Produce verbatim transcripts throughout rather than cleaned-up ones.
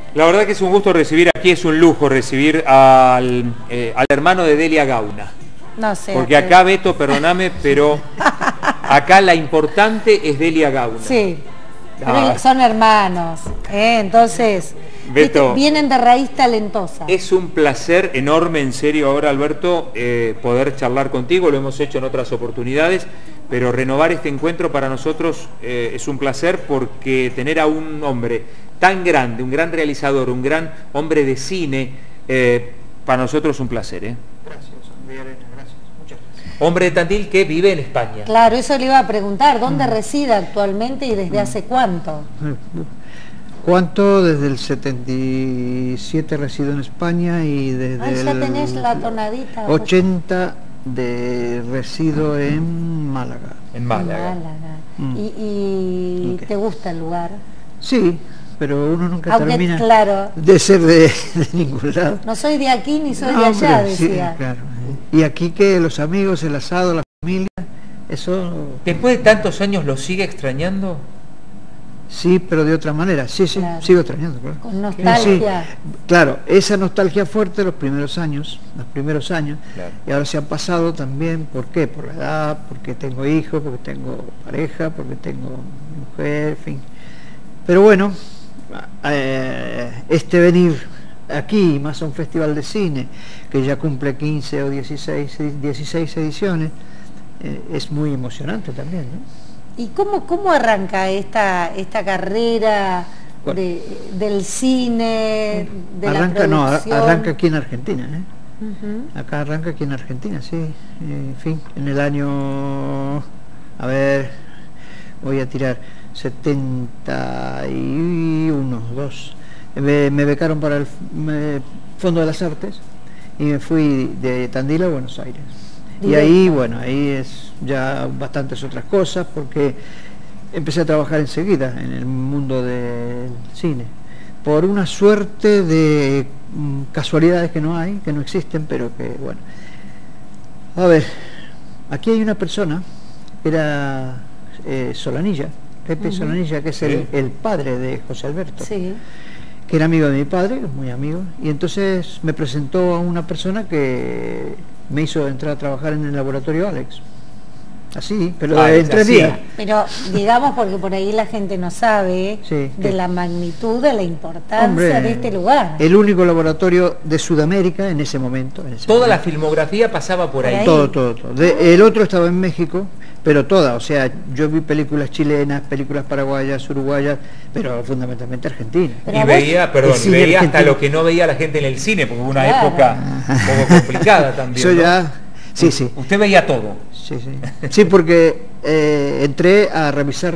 La verdad que es un gusto recibir aquí, es un lujo recibir al, eh, al hermano de Delia Gauna. No sé. Porque acá, Beto, perdóname, pero acá la importante es Delia Gauna. Sí, Ah. son hermanos, ¿eh? Entonces, Beto, vienen de raíz talentosa. Es un placer enorme, en serio, ahora, Alberto, eh, poder charlar contigo, lo hemos hecho en otras oportunidades, pero renovar este encuentro para nosotros eh, es un placer, porque tener a un hombre tan grande, un gran realizador, un gran hombre de cine, eh, para nosotros es un placer. ¿eh? Gracias, Andrea Arena, gracias, muchas gracias. Hombre de Tandil que vive en España. Claro, eso le iba a preguntar, ¿dónde mm. reside actualmente y desde mm. hace cuánto? ¿Cuánto? Desde el setenta y siete resido en España y desde Ay, ya el tenés la tonadita. ochenta de resido en Málaga. En Málaga. En Málaga. Mm. ¿Y, y okay. te gusta el lugar? Sí, pero uno nunca Aunque, termina claro, de ser de, de ningún lado. No soy de aquí ni soy no, de allá, hombre, decía. Sí, claro. Y aquí que los amigos, el asado, la familia, eso... ¿Después de tantos años lo sigue extrañando? Sí, pero de otra manera, sí, sí, claro. sigo extrañando. Claro. Con nostalgia. Sí, claro, esa nostalgia fuerte los primeros años, los primeros años, claro. Y ahora se han pasado también, ¿por qué? Por la edad, porque tengo hijos, porque tengo pareja, porque tengo mujer, en fin. Pero bueno, eh, este venir aquí, más a un festival de cine, que ya cumple quince o dieciséis, dieciséis ediciones, eh, es muy emocionante también, ¿no? ¿Y cómo, cómo arranca esta, esta carrera de, del cine, de arranca, la producción? No, arranca aquí en Argentina, ¿eh? Uh-huh. Acá arranca aquí en Argentina, sí. En fin, en el año, a ver, voy a tirar setenta y uno, dos. Me, me becaron para el me, Fondo de las Artes y me fui de Tandil a Buenos Aires. Y ahí, bueno, ahí es ya bastantes otras cosas, porque empecé a trabajar enseguida en el mundo del cine, por una suerte de mm, casualidades que no hay, que no existen, pero que, bueno. A ver, aquí hay una persona, que era eh, Solanilla, Pepe uh-huh. Solanilla, que es el, el padre de José Alberto. Sí. Que era amigo de mi padre, muy amigo, y entonces me presentó a una persona que me hizo entrar a trabajar en el laboratorio Alex. Así, pero ah, en tres días. Pero digamos, porque por ahí la gente no sabe sí, de que... la magnitud, de la importancia Hombre, de este lugar. El único laboratorio de Sudamérica en ese momento. En ese Toda momento. La filmografía pasaba por ahí. Por ahí. Todo, todo, todo. De, el otro estaba en México, pero toda, o sea, yo vi películas chilenas, películas paraguayas, uruguayas, pero fundamentalmente argentinas. Pero y veía, perdón, y veía argentino. Hasta lo que no veía la gente en el cine, porque hubo una claro. época un poco complicada también. Eso ¿no? ya, sí, sí. Usted veía todo. Sí, sí. Sí, porque eh, entré a revisar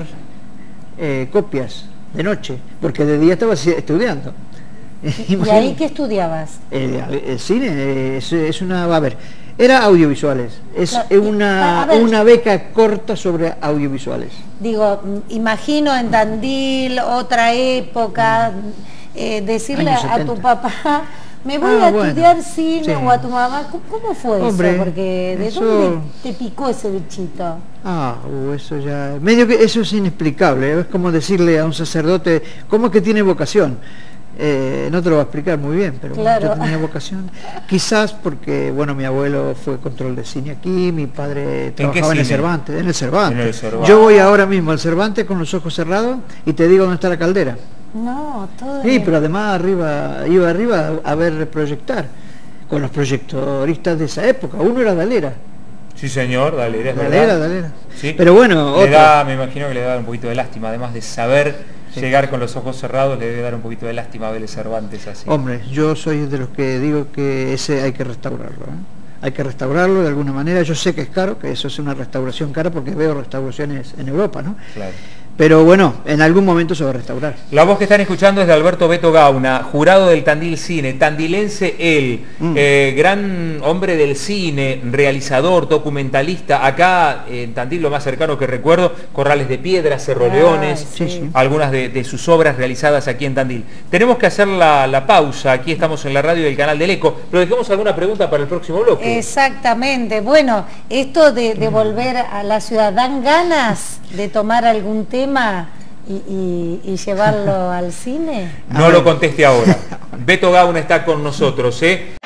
eh, copias de noche, porque de día estaba estudiando. ¿Y ahí qué estudiabas? El, el cine es, es una, a ver, era audiovisuales, es claro, una, ver, una beca corta sobre audiovisuales. Digo, imagino en Tandil, otra época, eh, decirle a tu papá, me voy ah, a bueno, estudiar cine, sí. O a tu mamá, ¿cómo fue Hombre, eso? Porque ¿de eso... dónde te picó ese bichito? Ah, uh, eso ya, medio que eso es inexplicable, es como decirle a un sacerdote, ¿cómo es que tiene vocación? Eh, no te lo voy a explicar muy bien, pero claro. Yo tenía vocación. Quizás porque, bueno, mi abuelo fue control de cine aquí, mi padre trabajaba en, en el Cervantes, en el Cervantes. En el Cervantes. Yo voy ahora mismo al Cervantes con los ojos cerrados y te digo dónde está la caldera. No, todo. Sí, pero además arriba, iba arriba a ver proyectar con los proyectoristas de esa época. Uno era Dalera. Sí, señor, Dalera, es Dalera, verdad. Dalera. Sí. Pero bueno, le da, me imagino que le da un poquito de lástima, además de saber sí. llegar con los ojos cerrados, le debe dar un poquito de lástima a Vélez Cervantes así. Hombre, yo soy de los que digo que ese hay que restaurarlo, ¿eh? Hay que restaurarlo de alguna manera. Yo sé que es caro, que eso es una restauración cara, porque veo restauraciones en Europa, ¿no? Claro. Pero bueno, en algún momento se va a restaurar. La voz que están escuchando es de Alberto Beto Gauna, jurado del Tandil Cine, tandilense él, mm. eh, gran hombre del cine, realizador, documentalista. Acá en Tandil lo más cercano que recuerdo, Corrales de Piedra, Cerro ah, Leones, sí, sí. algunas de, de sus obras realizadas aquí en Tandil. Tenemos que hacer la, la pausa, aquí estamos en la radio del canal del Eco, pero dejemos alguna pregunta para el próximo bloque. Exactamente, bueno, esto de, de volver a la ciudad, ¿dan ganas de tomar algún tema y, y, y llevarlo al cine? No lo conteste ahora. Beto Gauna está con nosotros, ¿eh?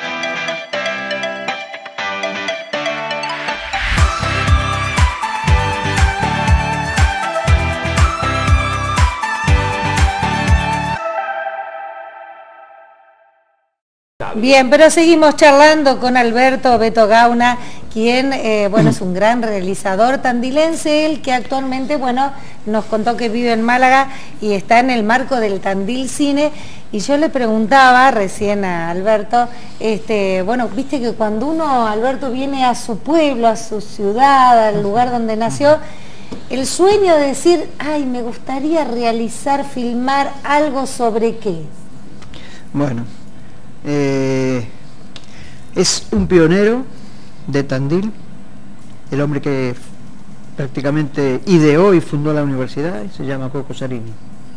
Bien, pero seguimos charlando con Alberto Beto Gauna, quien, eh, bueno, es un gran realizador tandilense, él que actualmente, bueno, nos contó que vive en Málaga y está en el marco del Tandil Cine. Y yo le preguntaba recién a Alberto, este, bueno, viste que cuando uno, Alberto, viene a su pueblo, a su ciudad, al lugar donde nació, el sueño de decir, ay, me gustaría realizar, filmar algo sobre qué. Bueno, Eh, es un pionero de Tandil, el hombre que prácticamente ideó y fundó la universidad, y se llama Coco Sarini.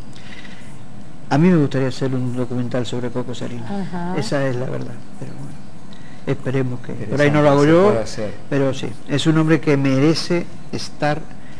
A mí me gustaría hacer un documental sobre Coco Sarini. Ajá. Esa es la verdad, pero bueno, esperemos que por ahí no lo hago yo, pero sí, es un hombre que merece estar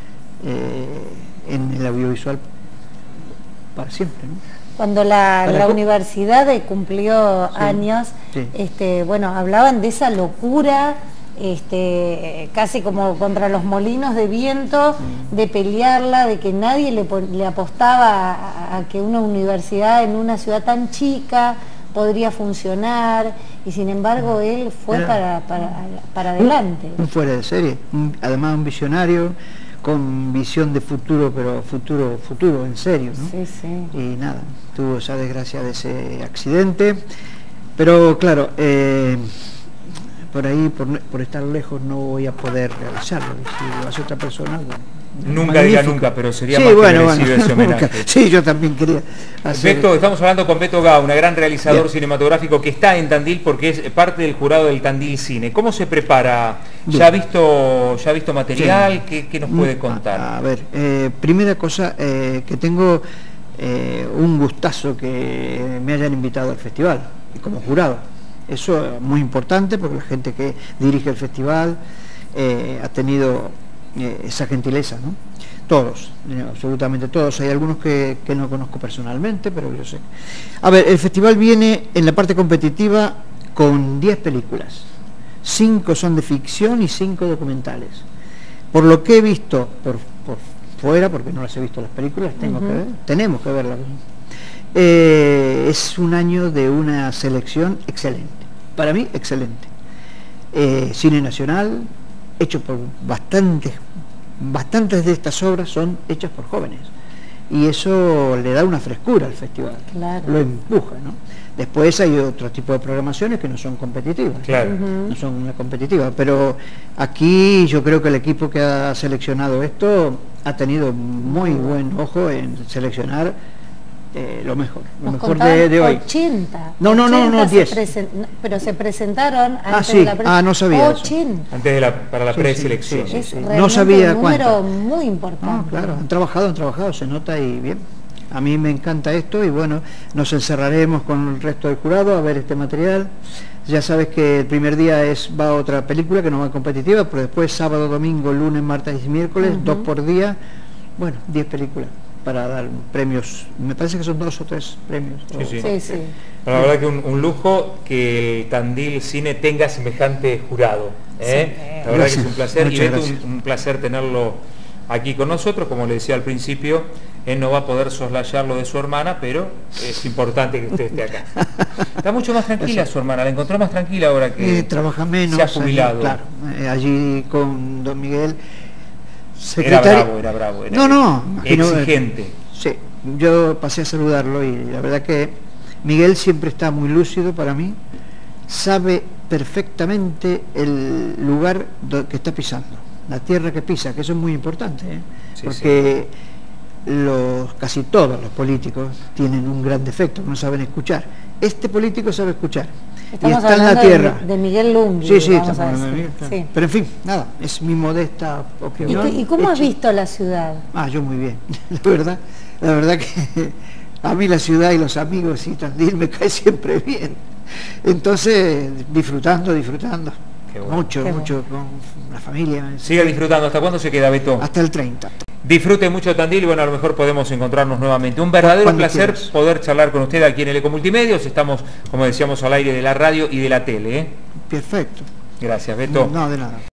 eh, en el audiovisual para siempre, ¿no? Cuando la, la universidad cumplió sí, años, sí. Este, bueno, hablaban de esa locura, este, casi como contra los molinos de viento, sí. de pelearla, de que nadie le, le apostaba a, a que una universidad en una ciudad tan chica podría funcionar, y sin embargo él fue Era, para, para, para adelante. Un, un fuera de serie, un, además un visionario, con visión de futuro, pero futuro, futuro, en serio, ¿no? Sí, sí. Y nada, tuvo esa desgracia de ese accidente, pero claro, eh, por ahí, por, por estar lejos, no voy a poder realizarlo, y si lo hace otra persona... Nunca diga nunca, pero sería sí, más bueno, que merecido bueno, ese homenaje. Nunca. Sí, yo también quería hacer... Beto, estamos hablando con Beto Gauna, gran realizador Bien. cinematográfico que está en Tandil porque es parte del jurado del Tandil Cine. ¿Cómo se prepara? Bien. ¿Ya ha visto, ya ha visto material? Sí. ¿Qué, qué nos puede contar? A, a ver, eh, primera cosa, eh, que tengo eh, un gustazo que me hayan invitado al festival como jurado. Eso es muy importante porque la gente que dirige el festival eh, ha tenido eh, esa gentileza, ¿no? Todos, eh, absolutamente todos. Hay algunos que, que no conozco personalmente, pero yo sé. A ver, el festival viene en la parte competitiva con diez películas. cinco son de ficción y cinco documentales. Por lo que he visto por, por fuera, porque no las he visto las películas, tengo uh-huh. que ver, tenemos que verlas. Eh, es un año de una selección excelente. Para mí, excelente. Eh, cine nacional, hecho por bastantes Bastantes de estas obras son hechas por jóvenes y eso le da una frescura al festival, claro. Lo empuja, ¿no? Después hay otro tipo de programaciones que no son competitivas, claro. ¿no? No son una competitiva, pero aquí yo creo que el equipo que ha seleccionado esto ha tenido muy buen ojo en seleccionar Eh, lo mejor, lo Nos mejor de, de hoy. ochenta. No, no, no, no, diez. Pero se presentaron antes ah, sí. de la pre Ah, no sabía ochenta. Eso. Antes de la, para la sí, preselección. Sí, sí, sí, sí. No sabía cuánto. Un número muy importante. No, claro, han trabajado, han trabajado, se nota y bien. A mí me encanta esto y bueno, nos encerraremos con el resto del jurado a ver este material. Ya sabes que el primer día es va otra película que no va competitiva, pero después sábado, domingo, lunes, martes y miércoles, uh-huh. dos por día, bueno, diez películas para dar premios, me parece que son dos o tres premios. Sí, sí. sí, sí. La verdad que un, un lujo que el Tandil Cine tenga semejante jurado. ¿eh? Sí. La verdad gracias. Que es un placer. Muchas y Beto, un, un placer tenerlo aquí con nosotros. Como le decía al principio, él no va a poder soslayar lo de su hermana, pero es importante que usted esté acá. Está mucho más tranquila su hermana, la encontró más tranquila ahora que eh, trabaja menos, se ha jubilado. Allí, claro, eh, allí con don Miguel. Secretario. Era bravo, era bravo. Era no, no. Exigente. Sí, yo pasé a saludarlo y la verdad que Miguel siempre está muy lúcido para mí, sabe perfectamente el lugar que está pisando, la tierra que pisa, que eso es muy importante, ¿eh? Sí, porque sí. Los, casi todos los políticos tienen un gran defecto, no saben escuchar. Este político sabe escuchar. Estamos y está en la tierra. De, de Miguel Lungui. Sí, sí, estamos hablando de Miguel, claro. Sí. Pero en fin, nada, es mi modesta opinión. ¿Y, ¿y cómo has visto la ciudad? Ah, yo muy bien, la verdad, la verdad que a mí la ciudad y los amigos y Tandil me cae siempre bien. Entonces, disfrutando, disfrutando. Qué bueno. Mucho, Qué mucho bueno. Con la familia. Siga disfrutando. ¿Hasta cuándo se queda, Beto? Hasta el treinta. Disfrute mucho Tandil y bueno, a lo mejor podemos encontrarnos nuevamente. Un verdadero Cuando placer quieras. poder charlar con usted aquí en el Ecomultimedios. Estamos, como decíamos, al aire de la radio y de la tele. ¿eh? Perfecto. Gracias, Beto. No, de nada.